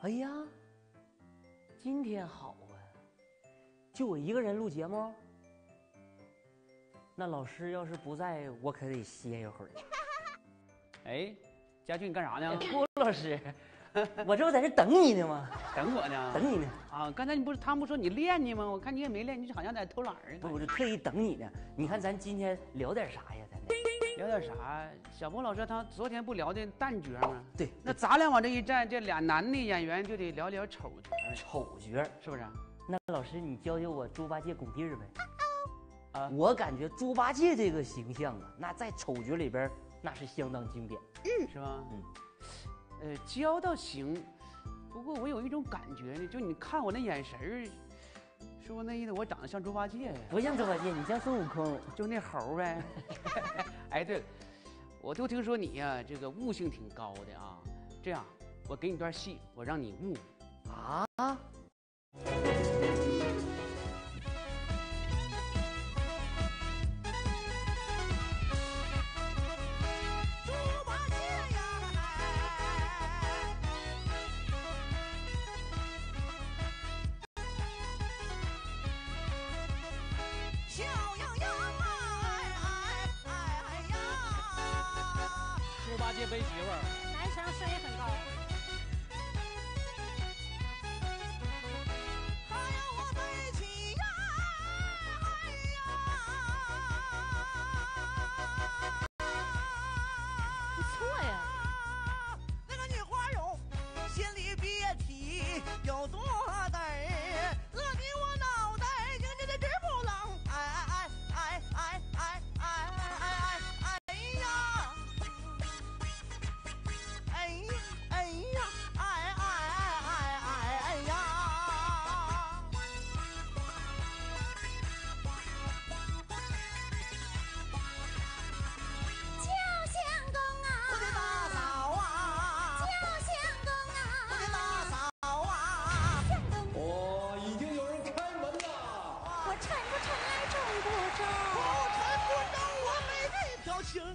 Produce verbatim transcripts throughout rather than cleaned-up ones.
哎呀，今天好啊，就我一个人录节目。那老师要是不在，我可得歇一会儿。 哎，佳俊，你干啥呢？ 郭老师，我这不在这等你呢吗？ 等我呢？ 等你呢。 啊，刚才你不是他们不说你练呢吗？我看你也没练，你就好像在偷懒儿。 不，我就特意等你呢。你看咱今天聊点啥呀？咱聊点啥？小波老师他昨天不聊的旦角吗？ 对， 那咱俩往这一站，这俩男的演员就得聊聊丑角。 丑角是不是？ 那老师，你教教我猪八戒拱地儿呗。 啊， 我感觉猪八戒这个形象啊，那在丑角里边那是相当经典， 嗯，是吧？嗯，呃，教倒行，不过我有一种感觉呢，就你看我那眼神儿，是不是那意思我长得像猪八戒呀？ 不像猪八戒，你像孙悟空， 就那猴呗。哎，对了，我就听说你呀、啊，这个悟性挺高的啊。这样，我给你段戏，我让你悟啊。 背媳妇儿， 男生声音很高。 还要我背起呀，哎呀！ 不错呀。 那个女花容，心里别提有多得儿，饿的我脑袋硬的这直不冷。哎哎哎哎哎哎哎哎哎哎呀！哎呀，哎呀，哎哎哎哎哎呀！ 叫相公啊， 我的大嫂啊， 叫相公啊， 我的大嫂啊， 相公， 哦，已经有人开门了。 我沉不沉来重不重？ 不沉不重，我没这条情。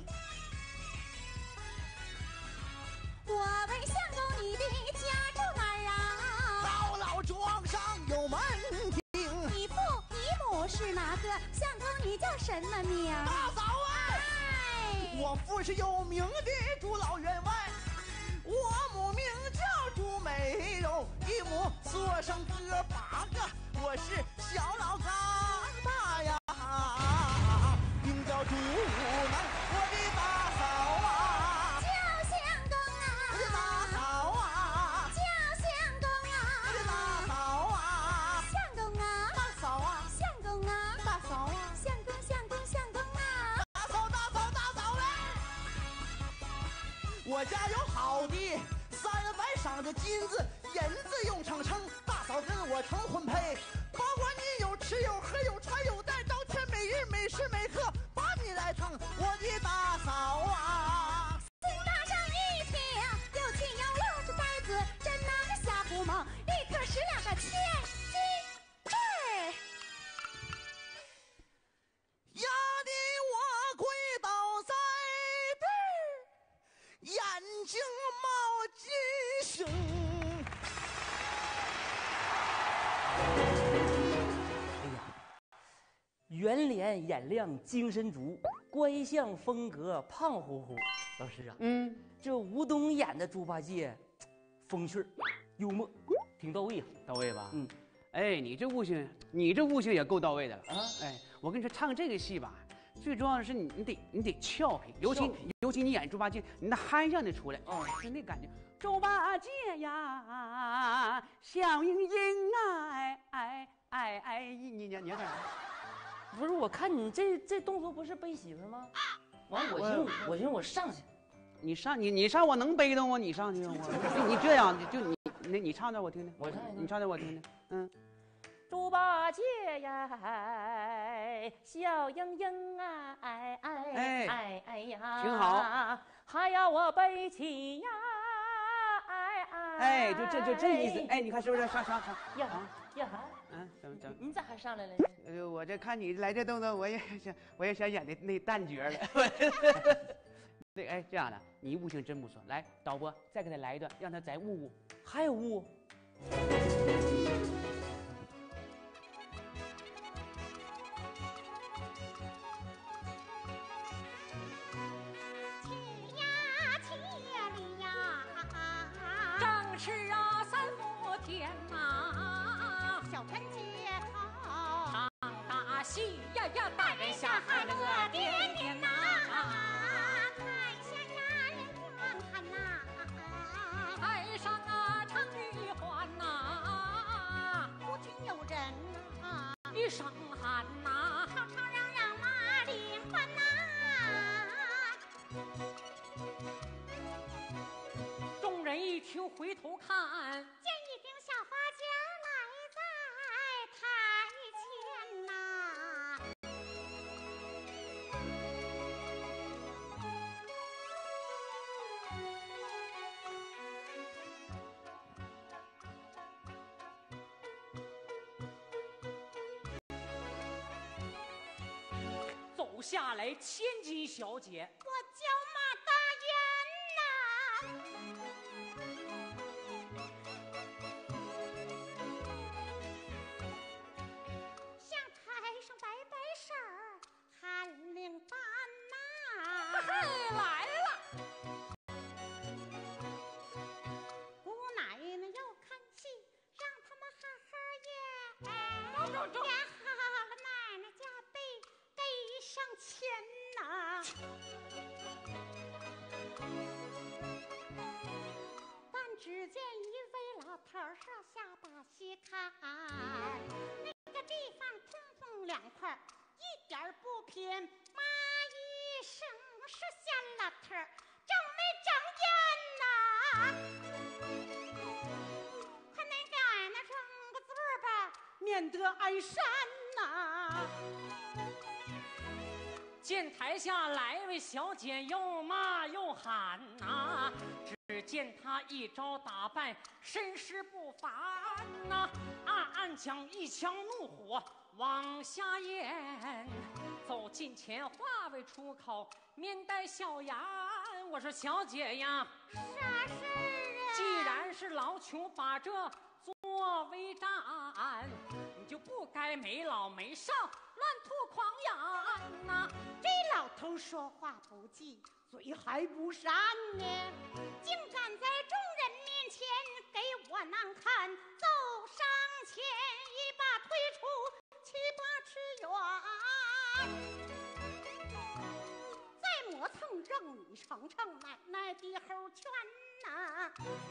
我问相公，你的家住哪儿啊？ 姥姥庄上有门庭。 你父你母是哪个？相公，你叫什么名？ 大嫂啊， 哎， 我父是有名的朱老员外，我母名叫朱美容，一母所生哥八个，我是小老疙瘩呀，名叫朱能，我的大嫂啊， 叫相公啊， 我的大嫂啊， 叫相公我的啊， 大嫂啊， 相公啊， 大嫂啊， 相公啊， 大嫂啊， 相公相公相公啊， 大嫂大嫂大嫂嘞！我家有好的三百赏的金子银子用成称，大嫂跟我成婚配，保管你有吃有喝有穿有戴，朝天每日每时每刻把你来疼，我的大嫂啊！ 心搭上一听，有情有乐这呆子真拿个下不蒙，立刻使两个千金坠儿。 压得我跪倒在地儿，眼睛冒金星。 哎呀，圆脸眼亮精神足，乖相风格胖乎乎。老师啊， 嗯， 这吴东演的猪八戒，风趣儿幽默，挺到位啊。 到位吧？ 嗯， 哎，你这悟性，你这悟性也够到位的了啊！ 哎，我跟你说，唱这个戏吧，最重要的是你，你得你得俏皮，尤其俏皮尤其你演猪八戒，你那憨相得出来， 哦就那感觉。猪八戒呀，笑盈盈啊，哎哎哎哎，你你你要干啥？ 不是，我看你这这动作不是背媳妇吗？完，我寻思我寻思我上去。 你上你你上我能背动吗？你上去我，你这样就你你你唱点我听听， 我唱一唱你唱点我听听，嗯。 猪八戒呀，笑盈盈啊，哎哎哎哎哎呀， 挺好， 还要我背起呀，哎哎， 哎，就这就这意思，哎，你看是不是？上上上呀啊， 呀， 嗯，怎么怎么？ 你咋还上来了？ 呃，我这看你来这动作，我也想我也想演那那旦角了。 对，哎，这样的，你悟性真不错。来，导播再给他来一段，让他再悟悟。 还有悟。 喜呀呀，大人下海乐颠颠呐，台下呀人怨喊呐，台上啊唱女欢呐，不听有人呐一声喊呐，吵吵嚷嚷嘛铃欢呐，众人一听回头看，见一顶小花轿来在台前呐。走下来千金小姐，我叫马大人呐，向台上摆摆手，喊领班呐，来了。姑奶奶要看戏，让他们好好演，中中中，演好了奶奶家背。给上钱呐、啊！但只见一位老头上下把戏看，那个地方通风凉快，一点不偏。妈一声说下老头正没睁眼呐！快那给俺那扔个字儿吧，免得挨扇呐！见台下来位小姐，又骂又喊呐、啊，只见她一招打扮，身势不凡呐、啊，暗暗将一腔怒火往下咽，走近前话未出口，面带笑颜。我说小姐呀，啥事儿啊？既然是老穷把这作为战，你就不该没老没少乱吐狂言呐！这老头说话不忌，嘴还不善呢，竟敢在众人面前给我难看，走上前一把推出七八尺远，再磨蹭让你尝尝奶奶的猴拳呐！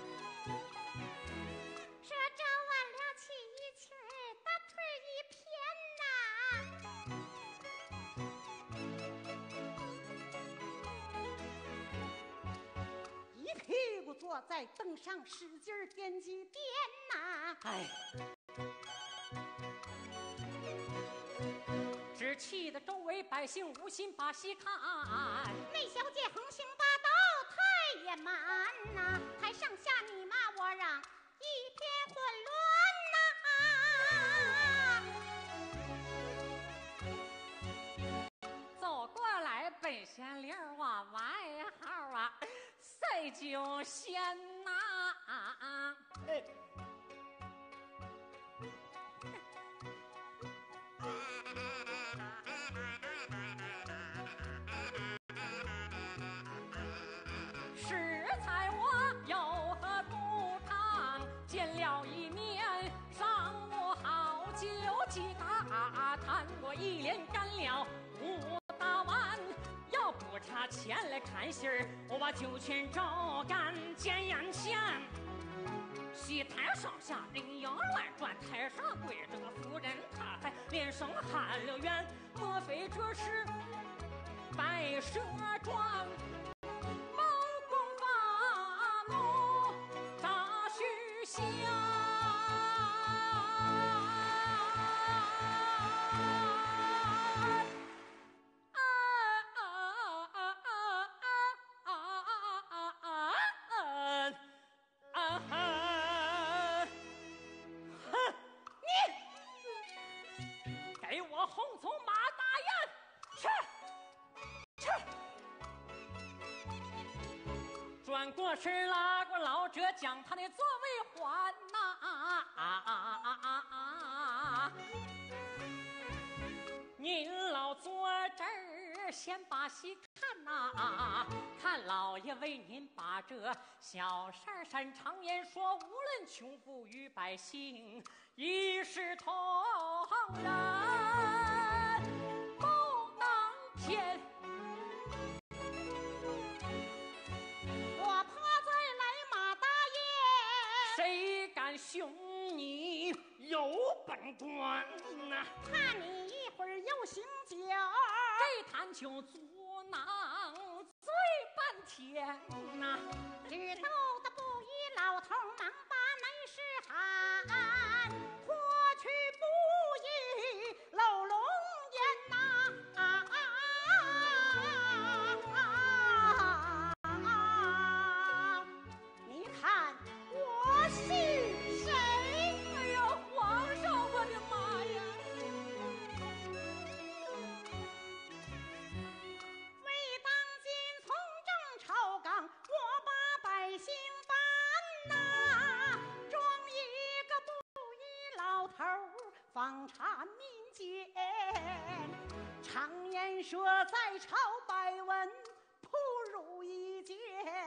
说着挽了起一曲，大腿一偏呐，一屁股坐在凳上，使劲颠几颠呐！哎，只气得周围百姓无心把戏看。那小姐横行霸道太野蛮呐，台上下你骂我嚷，一片混乱呐！走过来本县令我外号啊，赛酒仙呐！哎食材我有何不当？见了一面，上午好酒几大，谈过一连干了五大碗。要不差钱来看戏儿，我把酒全照干见眼前。戏台上下人影乱转，台上跪着个妇人，她还连声喊了冤。莫非这是白蛇传？毛公发怒扎须香，啊啊啊啊啊啊啊啊！哼，你给我红从马大眼去去！ 转过身拉过老者，将他的座位还呐、啊啊啊啊啊啊！您老坐这儿先把戏看呐、啊，看老爷为您把这小事儿善常言说，无论穷富与百姓一视同仁，不能偏。 我趴在来马大爷， 谁敢凶你有本官呐、啊？ 怕你一会儿又醒酒， 这坛酒阻囊醉半天呐、啊！ 只斗得不依老头忙把内事喊，脱去不依漏龙眼呐、啊！啊啊啊啊！你看我是谁？ 哎呀，皇上，我的妈呀！ 为当今从政朝纲，我把百姓办呐，装一个不依老头儿，放缠民间。常言说，在朝百闻，扑如一剑。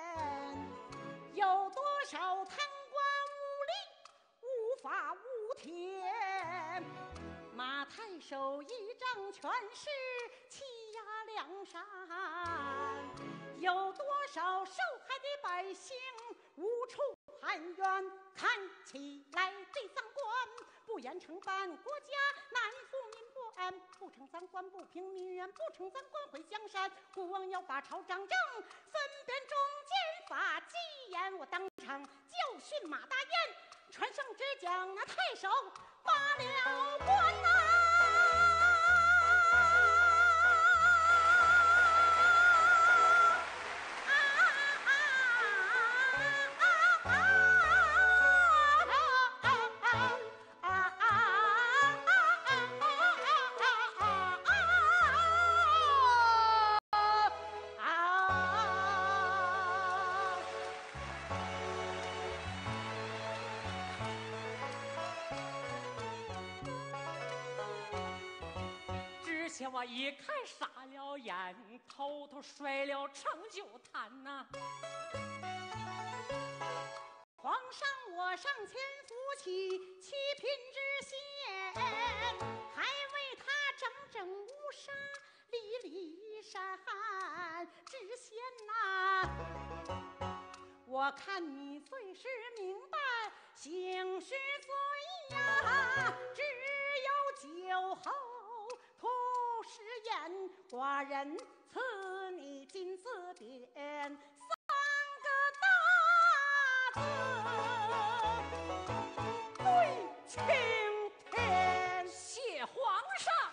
有多少贪官污吏，无法无天？马太守一仗权势，欺压梁山。有多少受害的百姓无处喊冤？看起来这三官不严惩办，国家难富民不安。不成三官不平民怨，不成三官毁江山。国王要把朝掌正，分辨忠奸法。既言我当场教训马大燕，传圣旨将那太守罢了官呐、 我一看傻了眼，偷偷摔了盛酒坛呐、啊！ 皇上，我上前扶起七品知县，还为他整整乌纱，理理衫。知县呐，我看你最是明白，行事罪呀，只有酒后吐誓言，寡人赐你金字典三个大字，对青天。 谢皇上。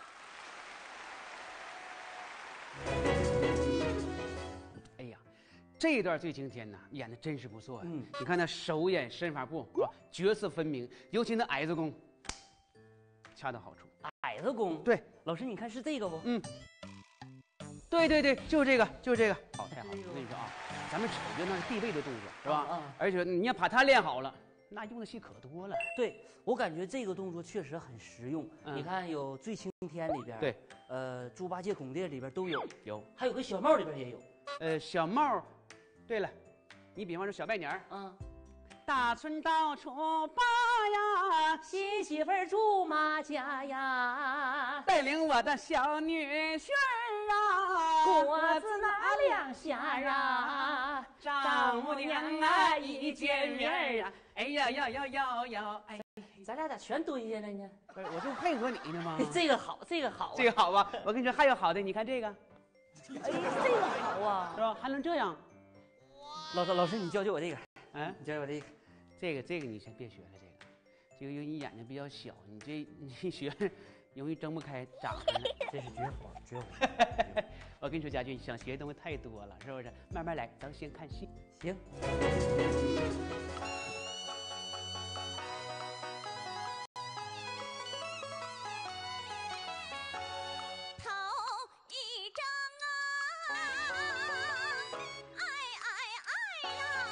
哎呀，这一段醉青天呐，演的真是不错呀、啊。 嗯， 你看那手眼身法步啊，角色分明，尤其那矮子功，恰到好处。 矮子功， 对， 老师，你看是这个不？ 嗯，对对对，就是这个，就是这个。好，太好了！我跟你说啊，咱们瞅着那是必备的动作，是吧？ 啊， 而且你要把它练好了，那用的戏可多了。 对，我感觉这个动作确实很实用。 嗯、 你看，有《醉青天》里边， 对， 呃，猪八戒、拱爹里边都有， 有， 还有个小帽里边也有。 呃，小帽，对了，你比方说小拜年儿， 嗯。 大村到处扒呀， 新媳妇儿住马家呀， 带领我的小女婿儿啊， 果子拿两下啊， 丈母娘啊一见面啊，哎呀呀呀呀呀，哎， 咱俩咋全蹲下了呢？ 不是，我这不配合你呢吗？ 这个好，这个好、啊， 这个好吧？我跟你说，还有好的，你看这个， 哎，这个好啊， 是吧？还能这样？ 老师，老师，你教教我这个， 嗯， 你教教我这个。 这个这个你先别学了，这个，这个因为你眼睛比较小，你这你一学容易睁不开，长上了。 这是绝活，绝活。 我跟你说，家俊想学的东西太多了，是不是？慢慢来，咱们先看戏。 行。 头一张啊，哎哎哎呀！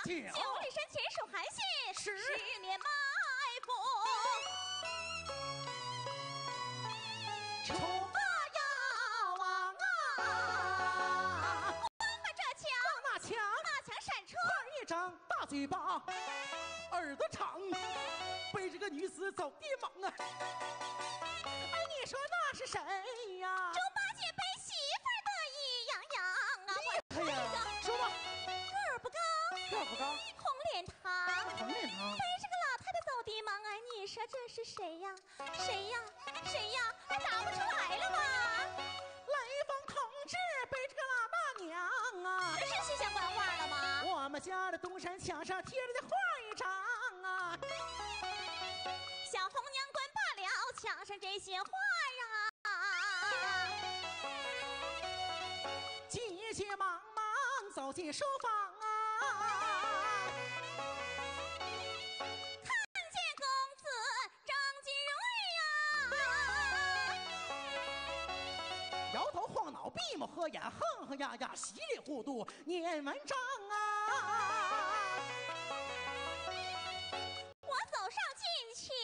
九里山前守韩信， 十十面埋伏。 出马要王啊！ 放马这枪， 马枪， 马枪闪出， 二一张大嘴巴，耳朵长，背着个女子走地忙啊！哎，你说那是谁呀？ 猪八戒背媳妇儿得意洋洋啊！我哎呀，说吧， 个儿不高， 个儿不高， 红脸膛， 红脸膛， 背着个老太太走地忙啊！你说这是谁呀？谁呀？谁呀？还答不出来了吗？ 雷锋同志背着个老大娘啊！ 这是西厢官话了吗？ 我们家的东山墙上贴着的画一张啊！ 小红娘关罢了墙上这些画啊！ 急急忙忙走进书房啊！ 看见公子张金瑞呀， 摇头晃脑，闭目合眼，哼哼呀呀，稀里糊涂念文章啊！ 我走上近前，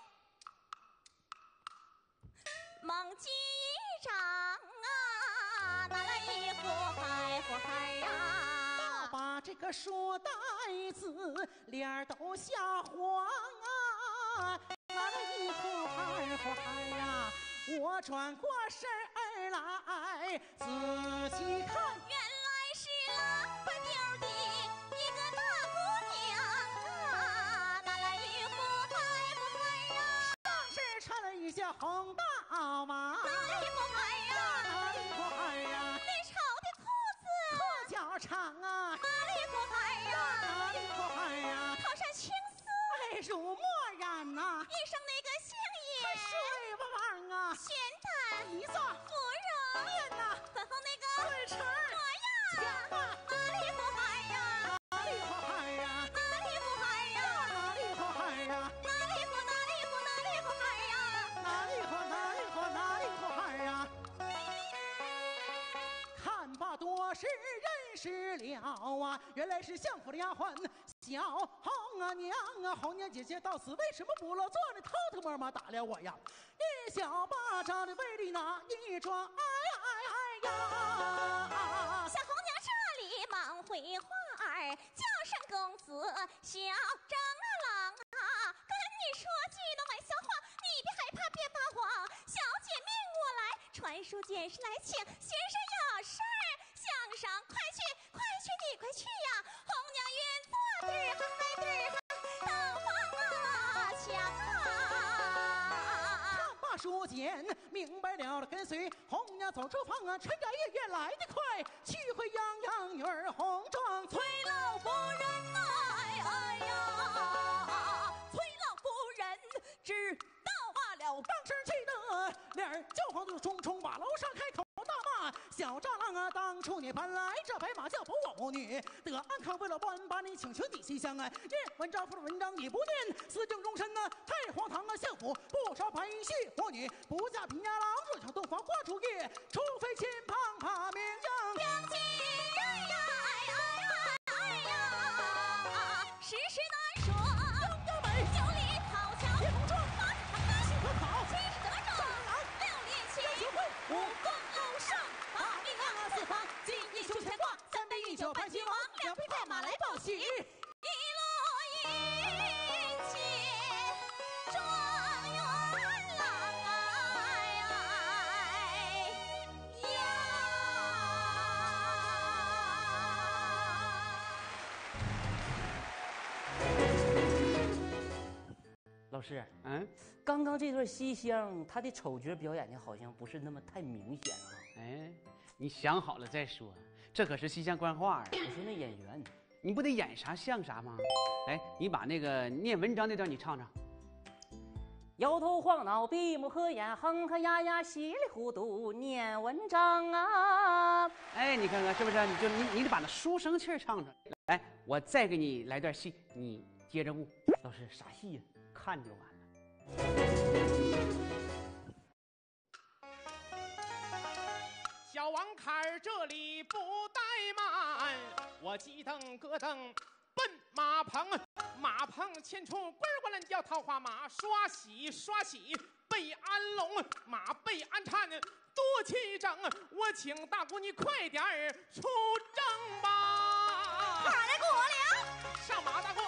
猛击一掌啊，拿来一副海火海呀！ 把这个书呆子脸儿都吓黄啊！拿了一副二胡孩呀，我转过身儿来仔细看， 原来是狼不丢的一个大姑娘啊，拿来一副海不海呀？ 上身穿了一件红大袄， 拿来一副海呀？ 哪里不海呀？ 那绸的裤子裤脚长啊， 哪里不海呀？ 哪里不海呀？ 头上青丝， 哎，如墨染呐， 衣上那个星还眼， 水吧玩啊， 玄丹梨子芙蓉面呐， 粉后那个嘴唇模强样， 啊， 哪里不海呀？ 哪里不海呀？ 哪里不海呀？ 哪里不海呀？ 哪里不哪里不哪里不海呀？ 哪里不哪里不哪里不海呀？看罢多时认识了啊，原来是相府的丫鬟小红啊娘啊，红娘姐姐到此为什么不落座呢？偷偷摸摸打了我呀，一小巴掌的威力那一撞，哎哎哎呀！ 小红娘这里忙回话儿，叫声公子小张啊郎啊，跟你说句那玩笑话，你别害怕，别发慌。小姐命我来传书简事来请先生有事儿相商，快去快去你快去呀！红娘愿做对儿嗨对儿嗨，当房啊墙啊！ 看罢书简，明白了了，跟随红娘走出房啊，陈家夜夜来得快，去回泱泱女儿红妆催老夫人呐、 哎哎呀，崔老夫人知道罢了。 当时气得脸儿焦黄的冲冲把楼上开口大骂，小蟑螂啊，当初你搬来这白马叫不我母女，得安康为了不安，把你请求底细相爱，念文章附了文章你不念，私定终身呢、太荒唐啊，相府不少白婿妇女，不嫁贫家郎，若想洞房花烛夜，除非亲旁把名扬。 良亲人呀，哎哎哎呀，世事难说， 优美九里桃桥， 别同桌花子堂的西河跑七十得中，六连起， 学会武功楼上，把命亮四方，金衣绣牵挂，三杯一酒伴兴亡，两匹快马来报喜，一路迎接状元郎哎呀！ 老师， 嗯， 刚刚这段西厢，他的丑角表演的好像不是那么太明显啊。 哎，你想好了再说，这可是西厢官话儿， 我说那演员， 你不得演啥像啥吗？哎，你把那个念文章那段你唱唱。 摇头晃脑，闭目合眼，哼哼呀呀，稀里糊涂念文章啊。 哎，你看看是不是？你就你你得把那书生气儿唱出来。来，我再给你来段戏，你接着悟， 老师啥戏呀、 看就完了。 小王坎儿这里不怠慢，我急蹬咯噔奔马棚，马棚前处滚滚乱叫桃花马，刷洗刷洗被安龙，马被安缠多齐整。我请大姑你快点儿出征吧！ 快来过了， 上马，大姑。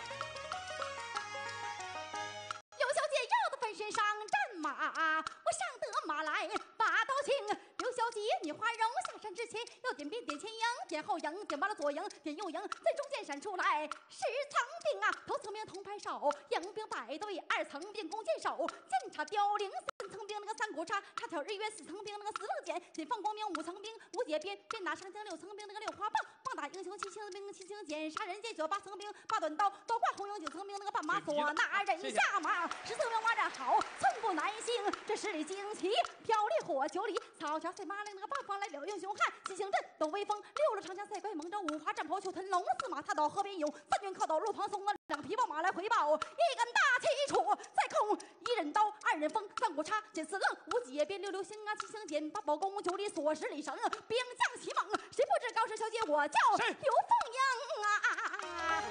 刘小姐要的分身上战马，我上得马来把刀请。刘小姐，你花容下山之前要点鞭点前迎，点后迎，点完了左迎，点右迎，在中间闪出来十层兵啊，头层兵铜牌手，迎兵百对，二层兵弓箭手，剑插凋零，三层兵那个三股叉，叉挑日月，四层兵那个四棱剑，锦放光明，五层兵无解鞭，鞭打上将，六层兵那个六花棒，棒打英雄，七层兵七星剑，杀人剑九八层兵八短刀，刀挂红缨，九层兵那个半马索，拿人下马，十层兵马站好，寸步难行，这十里旌旗飘烈火，九里草桥赛马来那个八方来了英雄汉，七星阵斗威风，六路长枪赛怪猛张，五华战袍绣腾龙，四马踏倒河边涌，三军靠倒路旁松啊，两匹宝马来回报，一杆大旗杵在空，一人刀，二人锋，三股叉，剑四棱，五解鞭，六流星啊，七星剑，八宝弓，九里锁，十里绳，兵将齐猛，谁不知高师小姐我叫刘凤英啊！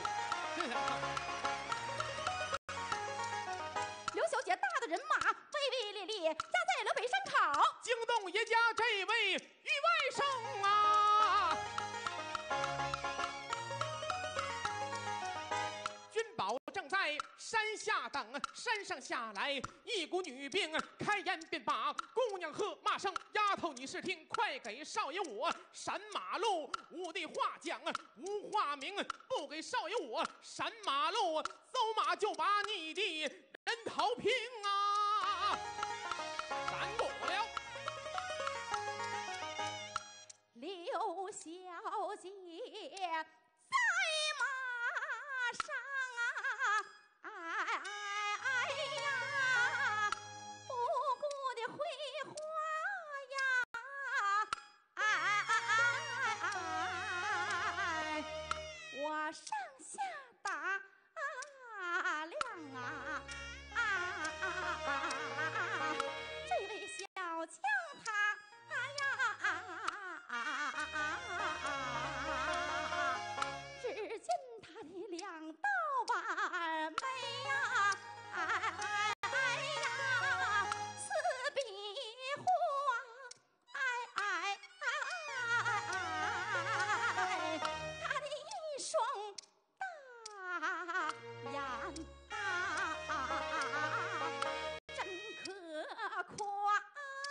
刘小姐大的人马威威烈烈，压在了北山口， 惊动叶家这位员外甥啊！君宝正在山下等，山上下来一股女兵，开言便把姑娘喝骂声：“丫头，你是听，快给少爷我闪马路！我的话讲无话明，不给少爷我闪马路，走马就把你的人头平啊！”闪过了。 刘小姐在马上啊，哎哎呀，不顾的挥花呀，哎哎哎，我上下打量啊啊，这位小强他只见他的两道板眉呀，哎哎呀，似壁画，哎哎哎，他的一双大眼啊，真可夸。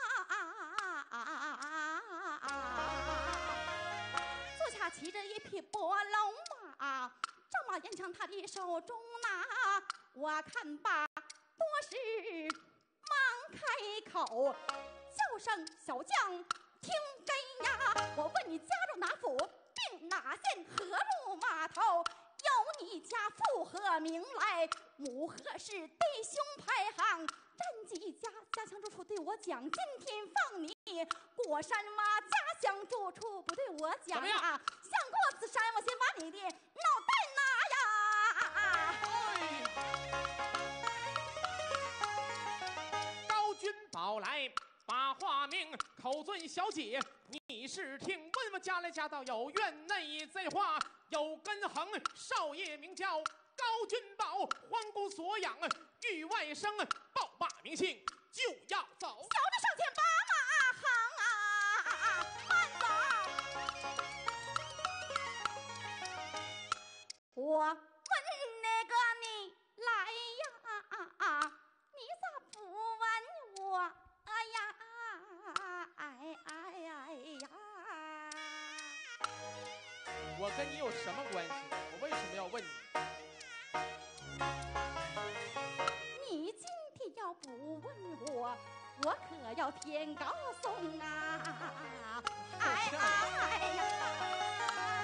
坐下骑着一匹波龙马，正马沿枪他的手中拿，我看罢多时，忙开口叫声小将听根呀，我问你家住哪府，并哪县，何路码头？有你家父何名来？母何氏？弟兄排行？战绩家家乡住处对我讲，今天放你过山洼，家乡住处不对我讲啊！想过此山，我先把你的脑袋拿呀！ 哎、高君宝来把话明，口尊小姐，你是听？问问家来家到有院内在话，有根横，少爷名叫高君宝，皇姑所养，玉外甥，报罢名姓就要走。 小的上前把马行啊，慢走！我问那个你来呀，你咋不问我呀？哎哎哎呀！ 我跟你有什么关系？我为什么要问你？ 你今天要不问我，我可要天高送啊！哎哎呀！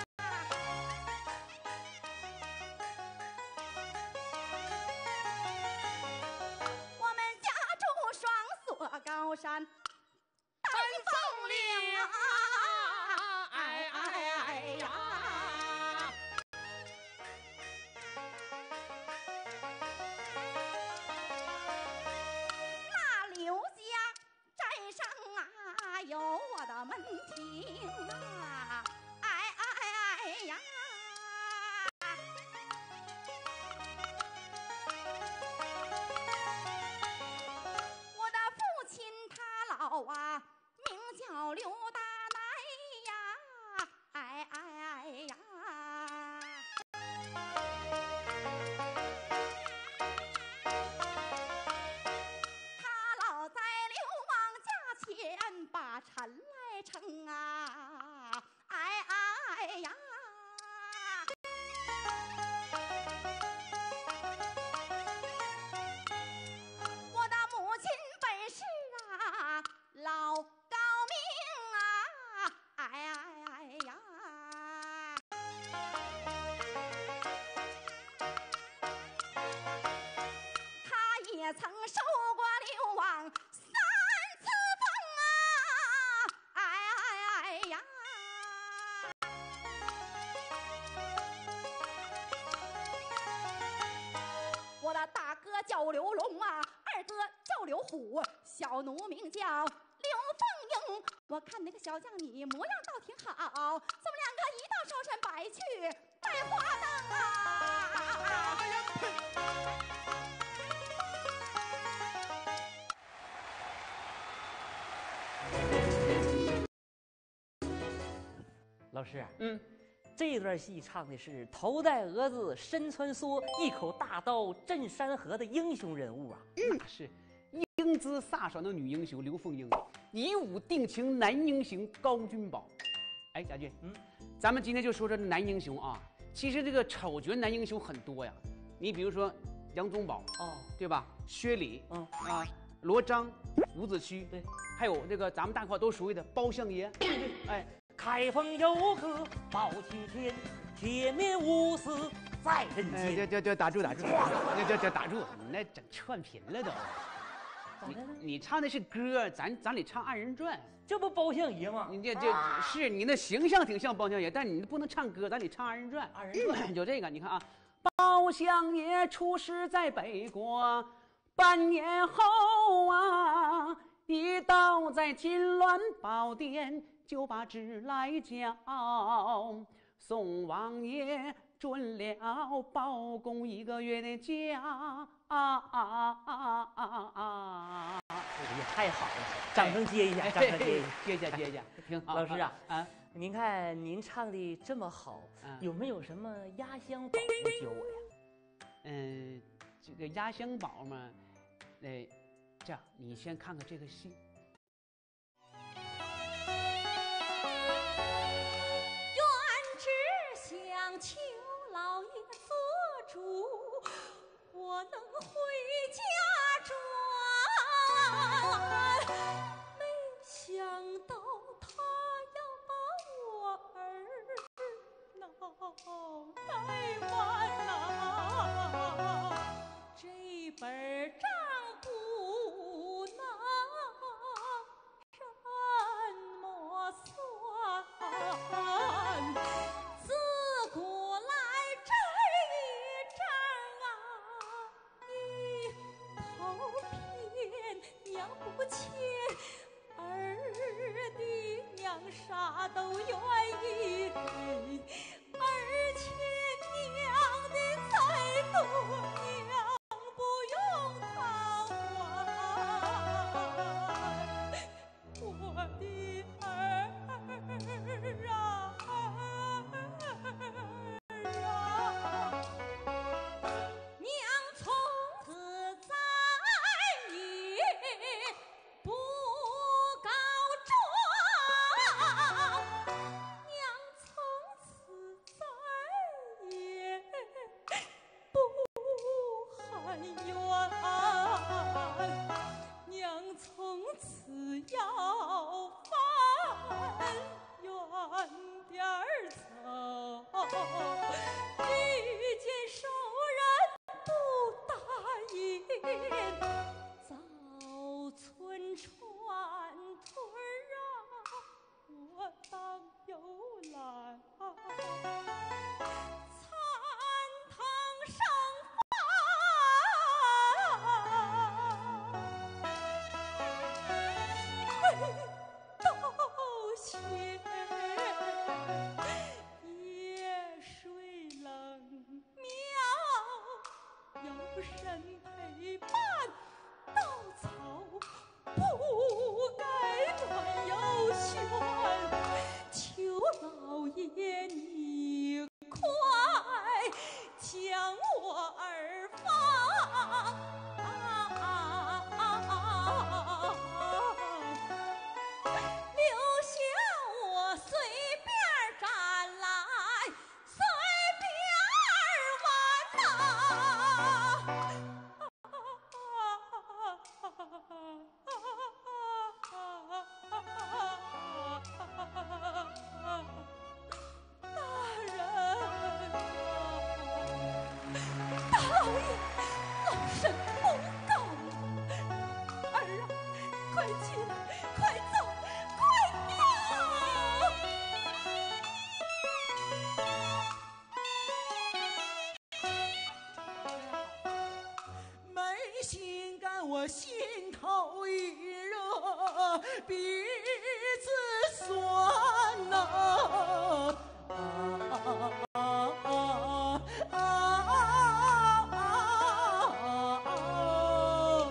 我们家住双锁高山，丹凤岭啊！哎哎哎呀！那刘家寨上啊，有我的门庭啊！哎哎哎呀！ 叫刘大奶呀，哎哎哎呀！他老在刘王家前把陈来称啊，哎哎呀！我的母亲本是啊老高明啊，哎哎哎呀！他也曾受过刘王三次风啊，哎哎哎呀！我的大哥叫刘龙啊，二哥叫刘虎，小奴名叫刘凤英。我看那个小将你模样倒挺好，咱们两个一道烧山白去百花灯啊！ 老师， 嗯， 这段戏唱的是头戴蛾子身穿梭，一口大刀震山河的英雄人物啊。 那是英姿飒爽的女英雄刘凤英，以武定情男英雄高君宝。哎，家俊， 嗯， 咱们今天就说这男英雄啊。其实这个丑角男英雄很多呀，你比如说杨宗保， 哦， 对吧？薛礼， 嗯啊，罗章、伍子胥， 对， 还有这个咱们大伙都熟悉的包相爷，哎， 开封有个包青天，铁面无私在人哎， 间。 这这这打住打住，这这这打住，你那整串频了都。你咋的了？ 你唱的是歌，咱咱得唱二人转。 这不包相爷吗？ 你这这是你那形象挺像包相爷，但你不能唱歌，咱得唱二人转。 二人转就这个，你看啊，包相爷出师在北国，半年后啊，一到在金銮宝殿，就把旨来交。宋王爷准了包公一个月的假啊啊啊啊啊啊！ 也太好了，掌声接一下，掌声接一下。 接一下，接一下，挺好。 老师啊， 啊， 您看您唱的这么好， 嗯有没有什么压箱宝要教我呀？ 嗯，这个压箱宝嘛，呃，这样你先看看这个戏。 愿只想求老爷做主，我能回家转。没想到他要把我儿脑袋剜呐，这本账不能这么算。自古来这一账啊，一头偏娘不欠，儿的娘啥都愿意给，儿欠娘的再多娘不用他还。我的儿啊儿啊，娘从此再也不告状，娘从此再也不喊冤，娘从此要翻远点儿走，遇见熟人不答应，早村串屯啊，我当游览，餐堂上饭都嫌，夜睡懒我心头一热，鼻子酸呐、啊！啊啊啊啊啊啊！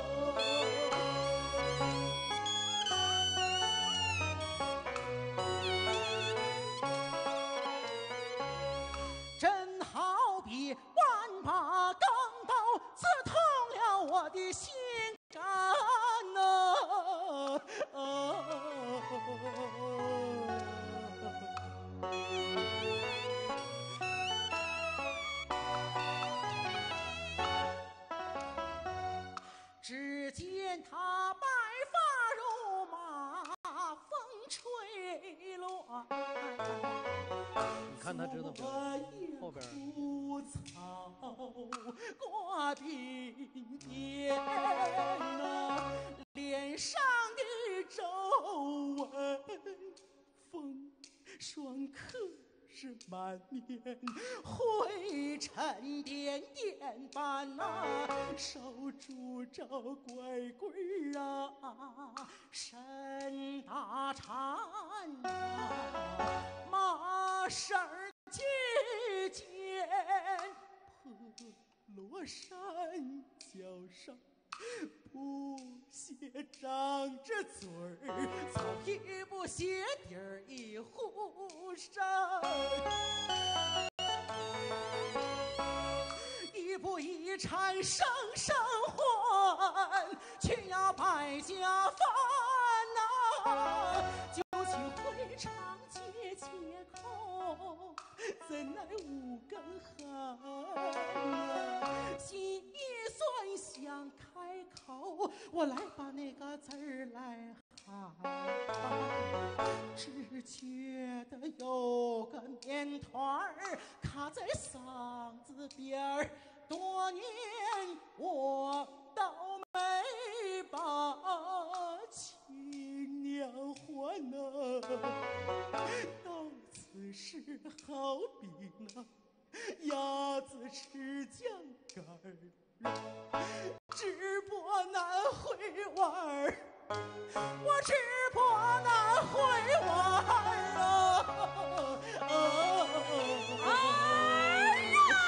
真好比万把钢刀刺痛了我的心。只见他白发如马，风吹乱。 你看他知道不？后边枯草挂鬓边呐，脸上的皱纹，风霜可是满面，灰尘点点般呐、啊，手拄着拐棍儿啊，身打颤啊，马绳儿结尖，破罗衫脚上。不鞋张着嘴儿，草皮不鞋底儿一呼声，一步一颤声声唤，去呀百家饭呐，酒请回肠解解口，怎奈无根寒，心一酸想开口，我来把那个字儿来喊，只觉得有个面团儿卡在嗓子边儿，多年我都没把亲娘还呢，到此时好比那鸭子吃酱干儿，直播难回碗儿，我直播难回碗儿啊！哎呀！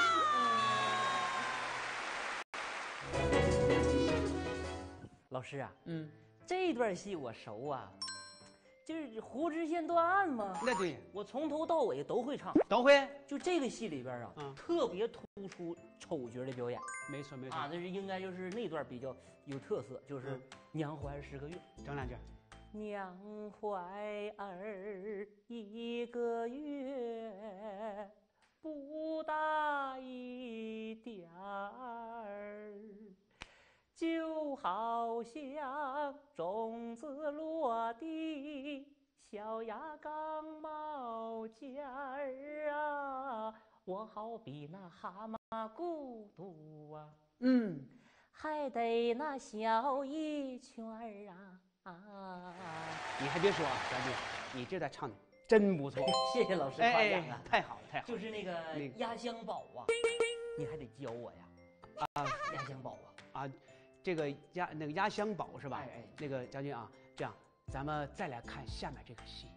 老师啊， 嗯， 这段戏我熟啊，就是胡知县断案嘛。 那对， 我从头到尾都会唱。 都会。 就这个戏里边啊， 嗯特别突出丑角的表演。 没错没错。 啊，那是应该就是那段比较有特色，就是嗯娘怀十个月。 整两句。 娘怀儿一个月，不大一点儿，就好像种子落地，小芽刚冒尖儿啊，我好比那蛤蟆咕嘟啊， 嗯， 还得那小一圈儿啊。啊！ 你还别说啊，小弟，你这段唱的真不错。 谢谢老师哎夸奖啊！ 太好了，太好了。 就是那个那个压箱宝啊，你还得教我呀！ 啊， 压箱宝啊！ 啊，这个压那个压箱宝是吧？ 哎哎那个将军啊，这样咱们再来看下面这个戏。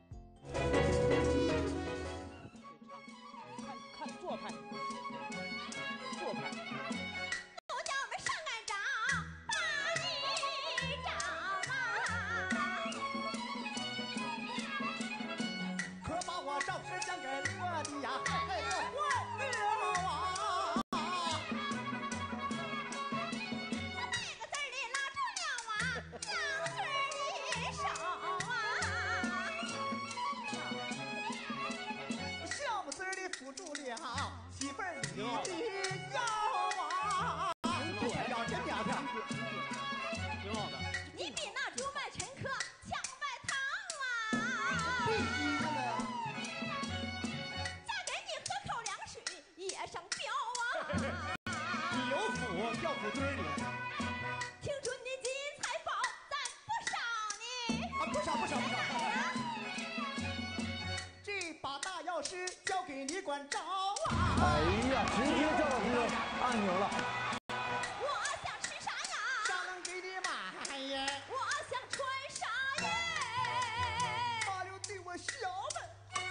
看看做派，做派。 都叫我们上岸找，把你找啊！ 可把我照片讲给我的呀，哎呦坏了啊！ 那个字儿里拉住了啊，老水的手啊！ 小子儿的扶住了媳妇儿不少不少不少。这把大钥匙交给你管着啊！ 哎呀，直接叫到这个按钮了。 我想吃啥呀？ 啥能给你买呀？ 我想穿啥呀？ 马六对我小呗。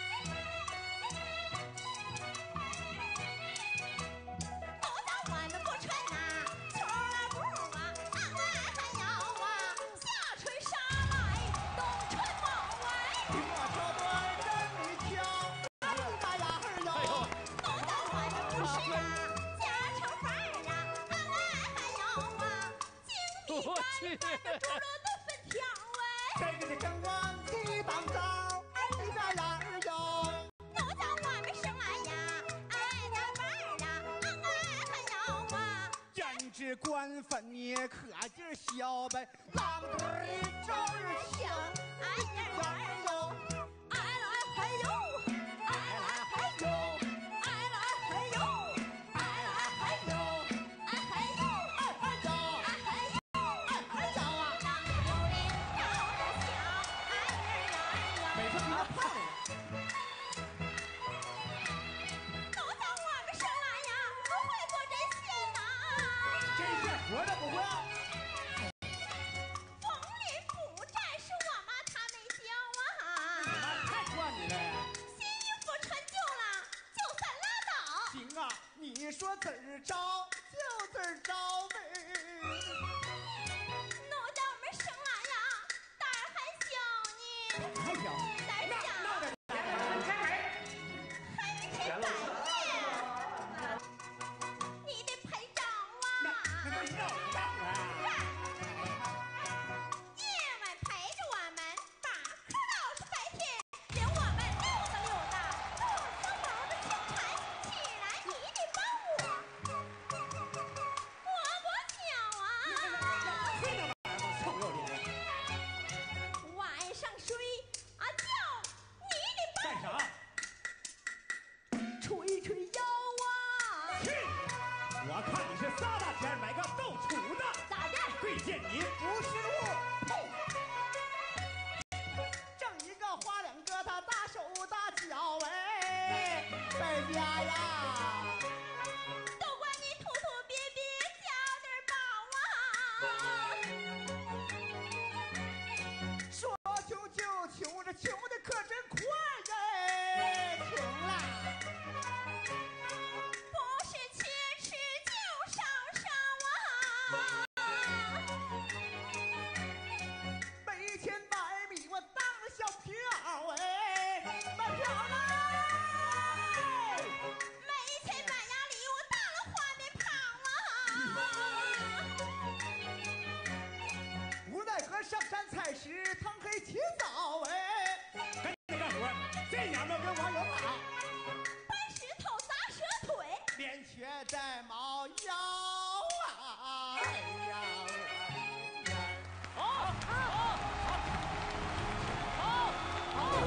我当晚的不穿呐，秋儿不啊，俺们还要啊，夏春啥来，冬春mau哎。 我挑短真你挑，哎呀妈呀儿哟！ 我当晚的不是啊，家常饭儿啊，俺们还要啊，精米干饭的猪肉炖粉条哎。 这个是正往地当招，哎你妈呀儿哟！ 我当我们生来呀，爱的伴儿啊，俺们还要啊。 胭脂官粉你可劲儿削呗，郎腿儿照儿香， 哎呀呀儿哟！ 哎来嘿呦，哎来嘿呦，哎来嘿呦，哎来嘿呦，哎嘿呦， 哎哎呀！ 哎嘿呦， 哎哎呀啊！ 让有人照着香，哎呀呀呀。 每次比他胖了。 我当我们生来呀，不会做针线呐。 针线活的不会。 风林不战是我妈他们教啊。 太惯你了。 新衣服穿旧了，就算拉倒。 行啊，你说怎儿着就怎儿着呗。 我当我们生来呀，胆儿还小呢。 还小。 胆儿小。还没吃饭呢。你得陪着我。 那都一道一道啊。 夜晚陪着我们，把客倒是白天，领我们溜达溜达，多丝毛的青柴，起来你得帮我磨磨脚啊。 这个玩意儿臭不要脸。 晚上睡啊觉，你得帮干啥？ 吹吹腰啊。 去！我看你是仨大钱买个斗杵的， 咋的？ 贵见你不是路。砰！挣一个花两个，他大手大脚哎，败家呀！ 都怪你土土鳖鳖交点宝啊。 说穷就穷，这穷的可真快哎，穷了。 不是缺吃就少烧啊。 没钱买米，我当了小票哎，买票来。 没钱买鸭梨，我当了花面跑啊。 无奈何上山采石，腾黑起早哎，赶紧干活，这娘们跟我有打， 搬石头砸折腿， 连瘸带毛腰啊！哎呀，我的天！ 好，好，好，好。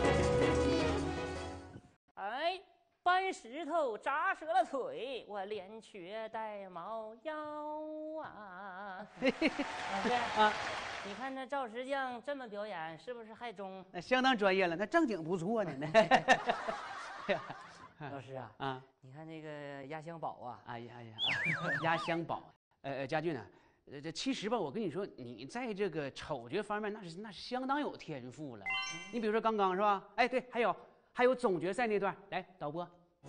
哎，搬石头砸折了腿，我连瘸带毛腰啊！对啊， 你看这赵石匠这么表演，是不是还中？ 那相当专业了，那正经不错呢。 老师啊， 啊， 你看这个压箱宝啊， 哎呀哎呀，压箱宝。呃呃，家俊呢、啊？呃，这其实吧，我跟你说，你在这个瞅觉方面，那是那是相当有天赋了。你比如说刚刚是吧？哎，对，还有还有总决赛那段，来导播。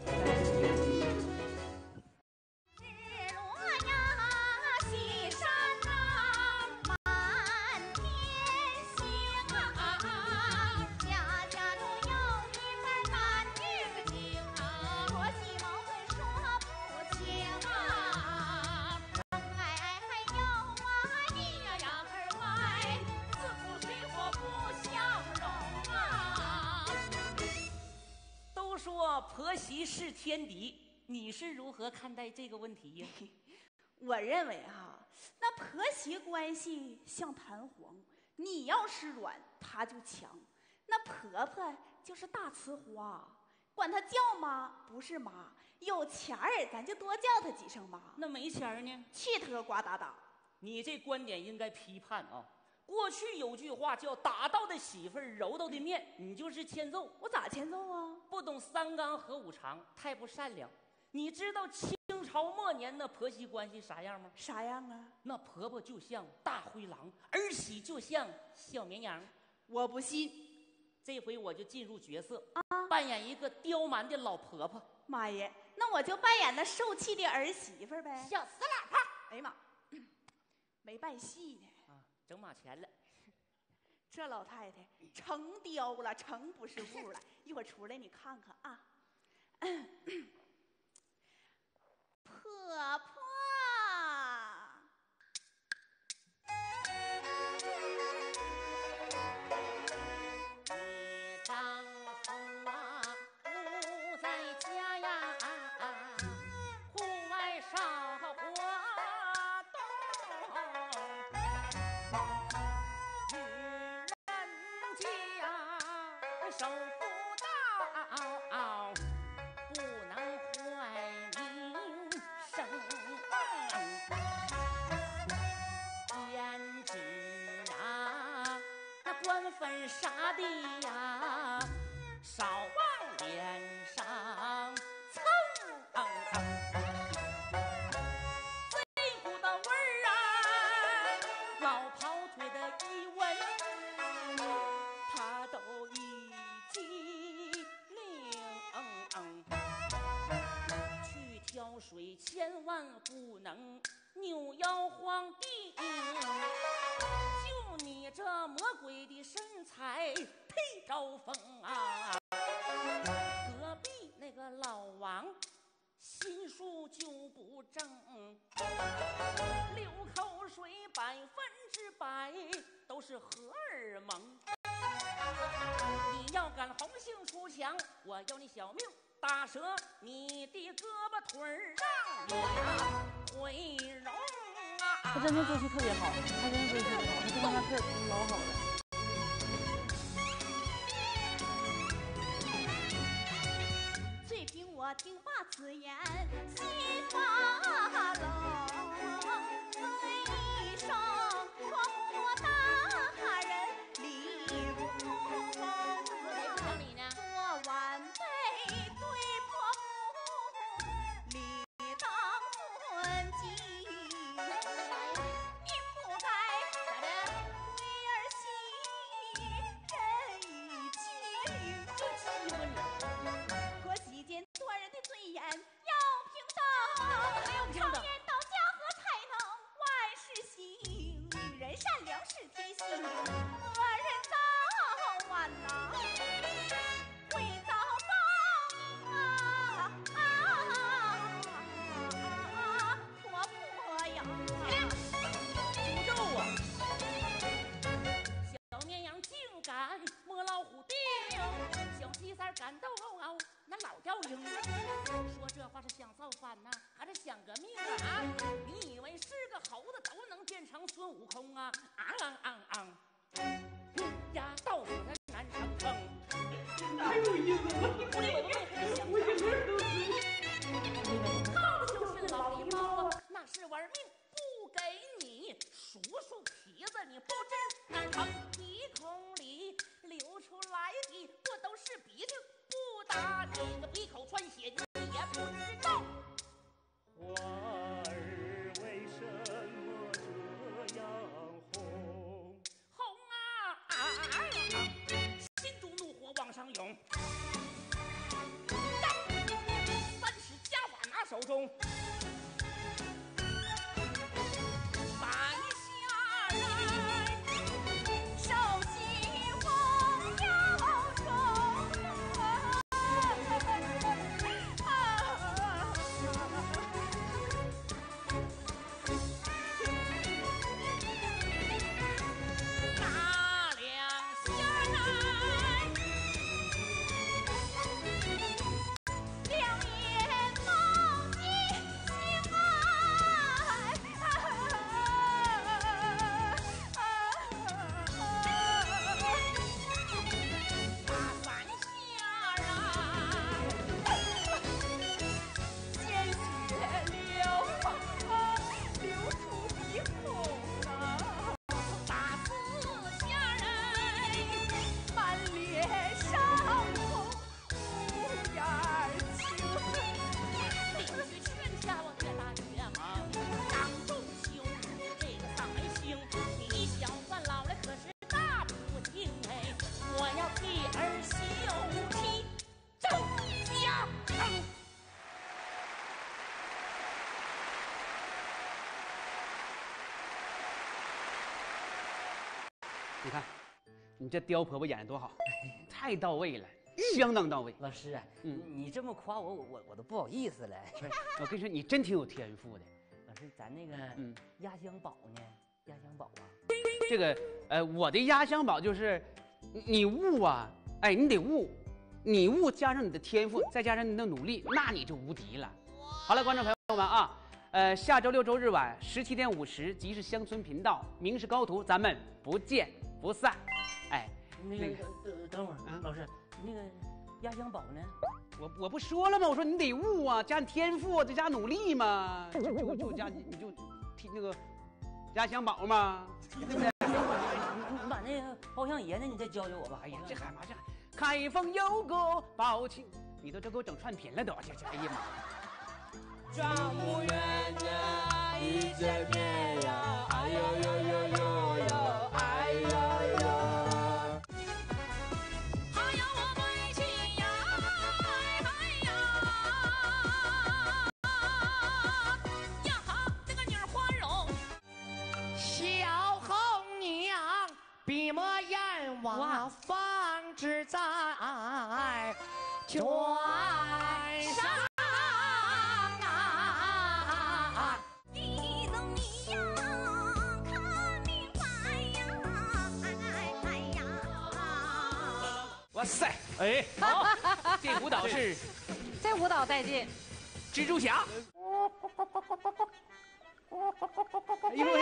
日落呀西山呐，满天星啊，家家都有一份男女情啊，若喜矛盾说不清啊，恩爱爱还有啊你呀呀儿爱，似乎水火不相容啊。 都说婆媳是天敌，你是如何看待这个问题呀？ 我认为哈、那婆媳关系像弹簧，你要是软，她就强。那婆婆就是大呲花，管她叫妈不是妈，有钱儿咱就多叫她几声妈， 那没钱儿呢？ 气特呱哒哒。 你这观点应该批判啊！ 过去有句话叫打到的媳妇儿，揉到的面，你就是欠揍。 我咋欠揍啊？ 不懂三纲和五常，太不善良。你知道清朝末年的婆媳关系啥样吗？ 啥样啊？ 那婆婆就像大灰狼，儿媳就像小绵羊。 我不信。 这回我就进入角色啊，扮演一个刁蛮的老婆婆。 妈耶，那我就扮演那受气的儿媳妇呗。 小死老婆！ 哎呀妈，没扮戏呢。 啊，整马钱了。 这老太太成雕了，成不是物了。一会儿出来你看看啊。婆婆。 手扶刀，不能坏名声。胭脂啊，那官粉啥的呀，少往脸上蹭。这股的味儿啊，老跑腿的一闻，他都已机灵。去挑水千万不能扭腰晃腚，就你这魔鬼的身材忒招风啊！隔壁那个老王心术就不正，流口水百分之百都是荷尔蒙。你要敢红杏出墙，我要你小命打折你的胳膊腿儿，让你呀毁容啊！ 他真的做戏特别好，他真的做戏特别好，他这方面特老好了。 最凭我听罢此言，心发冷。一声婆婆大人理不公，做晚辈对婆母理当尊敬。您不该为儿媳人以欺凌， 就欺负你。 婆媳间做人的尊严要平等，常言道家和才能万事兴，女人善良是天性，恶人早晚呐会遭报啊！婆婆呀， 诅咒啊！小绵羊竟敢摸老虎腚，小鸡三敢斗那老吊鹰。说这话是想造反呐、啊，还是想革命啊？啊！你以为是个猴子都能变成孙悟空啊？昂昂昂昂！压到死的难成风。 太有意思了！ 不理我的妹妹想靠的就是老狸猫啊，那是玩命不给你数数皮子，你不知难成鼻孔里流出来的不都是鼻涕？不打你个鼻口穿血，你也不知道。 花儿为什么这样红？ 红啊！啊啊啊心中怒火往上涌，三尺家法拿手中，摆下来， 手心红腰中。 拿两下来， 两眼冒金星爱， 大反下来， 鲜血流流出鼻孔啊！ 大四你看，你这刁婆婆演的多好，太到位了，相当到位。 老师啊， 嗯你这么夸我，我我都不好意思了。 我跟你说，你真挺有天赋的。 老师，咱那个嗯压箱宝呢？压箱宝啊， 这个呃，我的压箱宝就是你悟啊，哎，你得悟，你悟加上你的天赋，再加上你的努力，那你就无敌了。好了，观众朋友们啊，呃，下周六周日晚十七点五十，即是乡村频道，明是高途，咱们不见不散。哎， 那个等等会儿，老师，那个压箱宝呢？ 我我不说了吗？我说你得悟啊，加上天赋，再加努力嘛，就就就加你就提那个压箱宝嘛，对不对？ 你把那个包厢爷呢，你再教教我吧。 哎呀，这还嘛这还开封有个宝庆，你都都给我整串贫了都，这这哎呀妈！ 丈母冤呀，一见面呀，哎呦呦呦呦呦，哎呦呦。 哎呀，我对亲呀，哎呀，呀哈，那个女儿花容， 小红娘闭目眼望，方知在卷上。 哇塞，哎，好，这舞蹈是这舞蹈带劲。 蜘蛛侠。哎呦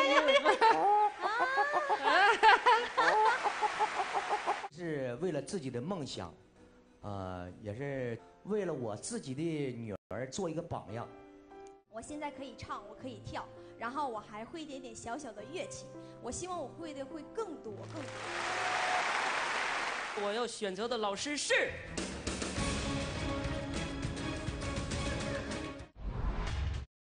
是为了自己的梦想，呃，也是为了我自己的女儿做一个榜样。 我现在可以唱，我可以跳，然后我还会一点点小小的乐器。我希望我会的会更多更多。 我要选择的老师是。